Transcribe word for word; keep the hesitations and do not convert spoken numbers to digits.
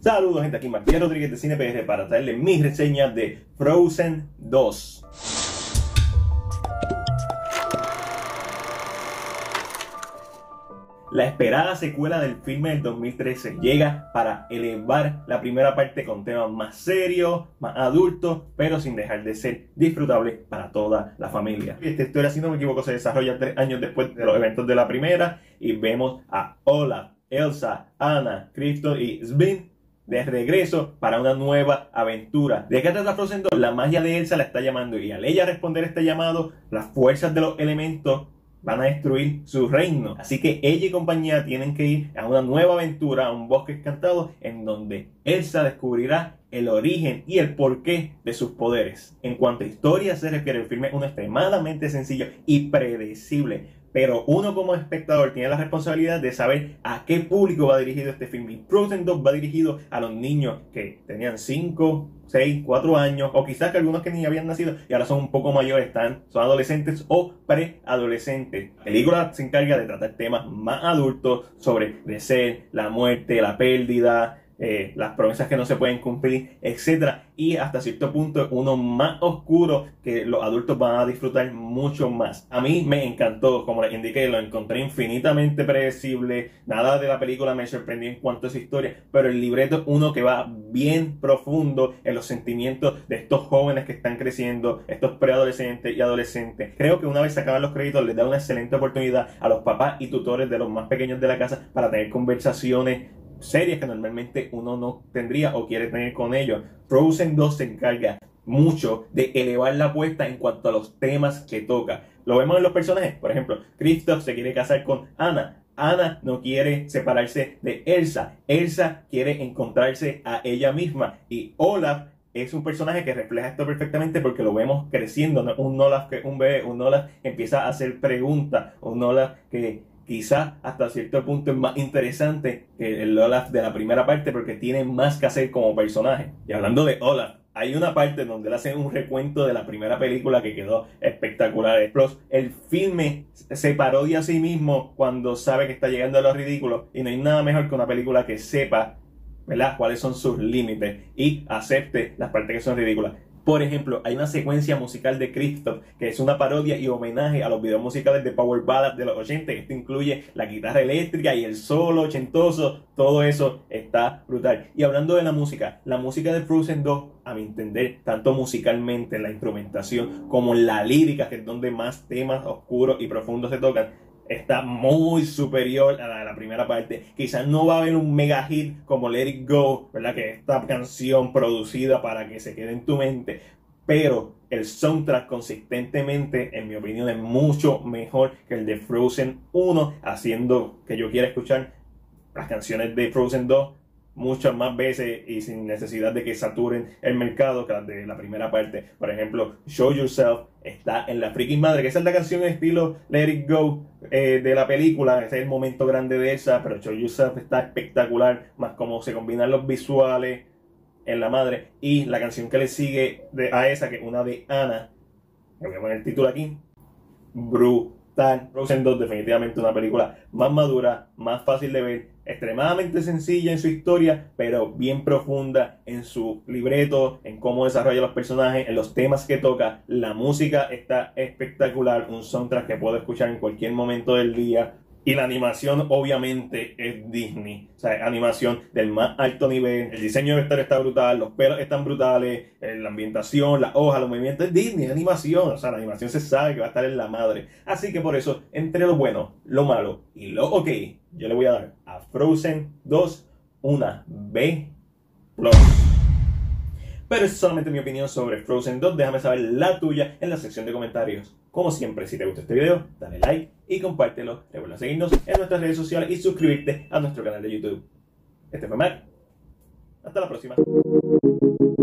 Saludos gente, aquí Matías Rodríguez de Cine P R para traerles mis reseñas de Frozen dos. La esperada secuela del filme del dos mil trece llega para elevar la primera parte con temas más serios, más adultos, pero sin dejar de ser disfrutable para toda la familia. Esta historia, si no me equivoco, se desarrolla tres años después de los eventos de la primera y vemos a Olaf, Elsa, Anna, Kristoff y Sven de regreso para una nueva aventura. ¿De qué trata Frozen dos? La magia de Elsa la está llamando y al ella responder este llamado, las fuerzas de los elementos van a destruir su reino. Así que ella y compañía tienen que ir a una nueva aventura, a un bosque encantado, en donde Elsa descubrirá el origen y el porqué de sus poderes. En cuanto a historia se refiere, el filme es uno extremadamente sencillo y predecible, pero uno como espectador tiene la responsabilidad de saber a qué público va dirigido este filme. Y Frozen dos va dirigido a los niños que tenían cinco, seis, cuatro años, o quizás que algunos que ni habían nacido y ahora son un poco mayores, están, son adolescentes o preadolescentes. La película se encarga de tratar temas más adultos sobre crecer, la muerte, la pérdida, Eh, las promesas que no se pueden cumplir, etcétera, y hasta cierto punto uno más oscuro que los adultos van a disfrutar mucho más. A mí me encantó, como les indiqué, lo encontré infinitamente predecible, nada de la película me sorprendió en cuanto a su historia, pero el libreto es uno que va bien profundo en los sentimientos de estos jóvenes que están creciendo, estos preadolescentes y adolescentes. Creo que una vez se acaban los créditos les da una excelente oportunidad a los papás y tutores de los más pequeños de la casa para tener conversaciones serias que normalmente uno no tendría o quiere tener con ellos. Frozen dos se encarga mucho de elevar la apuesta en cuanto a los temas que toca. Lo vemos en los personajes. Por ejemplo, Kristoff se quiere casar con Anna. Anna no quiere separarse de Elsa. Elsa quiere encontrarse a ella misma. Y Olaf es un personaje que refleja esto perfectamente porque lo vemos creciendo, ¿no? Un Olaf que un bebé, un Olaf que empieza a hacer preguntas, un Olaf que quizás hasta cierto punto es más interesante que el Olaf de la primera parte porque tiene más que hacer como personaje. Y hablando de Olaf, hay una parte donde le hacen un recuento de la primera película que quedó espectacular. Plus, el filme se parodia a sí mismo cuando sabe que está llegando a lo ridículo y no hay nada mejor que una película que sepa, ¿verdad?, cuáles son sus límites y acepte las partes que son ridículas. Por ejemplo, hay una secuencia musical de Kristoff que es una parodia y homenaje a los videos musicales de Power Ballad de los ochenta. Esto incluye la guitarra eléctrica y el solo ochentoso. Todo eso está brutal. Y hablando de la música, la música de Frozen dos, a mi entender, tanto musicalmente en la instrumentación como en la lírica, que es donde más temas oscuros y profundos se tocan, está muy superior a la, a la primera parte. Quizás no va a haber un mega hit como Let It Go, ¿verdad?, que esta canción producida para que se quede en tu mente, pero el soundtrack consistentemente, en mi opinión, es mucho mejor que el de Frozen uno, haciendo que yo quiera escuchar las canciones de Frozen dos muchas más veces y sin necesidad de que saturen el mercado que las de la primera parte. Por ejemplo, Show Yourself está en la freaking madre, que esa es la canción en estilo Let It Go eh, de la película. Ese es el momento grande de esa, pero Show Yourself está espectacular, más como se combinan los visuales en la madre. Y la canción que le sigue de, a esa, que es una de Anna, que voy a poner el título aquí, brutal. Frozen dos definitivamente una película más madura, más fácil de ver, extremadamente sencilla en su historia, pero bien profunda en su libreto, en cómo desarrolla los personajes, en los temas que toca. La música está espectacular, un soundtrack que puedo escuchar en cualquier momento del día. Y la animación obviamente es Disney, o sea, animación del más alto nivel. El diseño de vestuario está brutal, los pelos están brutales, la ambientación, las hojas, los movimientos, es Disney, animación. O sea, la animación se sabe que va a estar en la madre. Así que por eso, entre lo bueno, lo malo y lo ok, yo le voy a dar a Frozen dos una B plus. Pero es solamente mi opinión sobre Frozen dos. Déjame saber la tuya en la sección de comentarios. Como siempre, si te gustó este video, dale like y compártelo. Recuerda seguirnos en nuestras redes sociales y suscribirte a nuestro canal de YouTube. Este fue Matt. Hasta la próxima.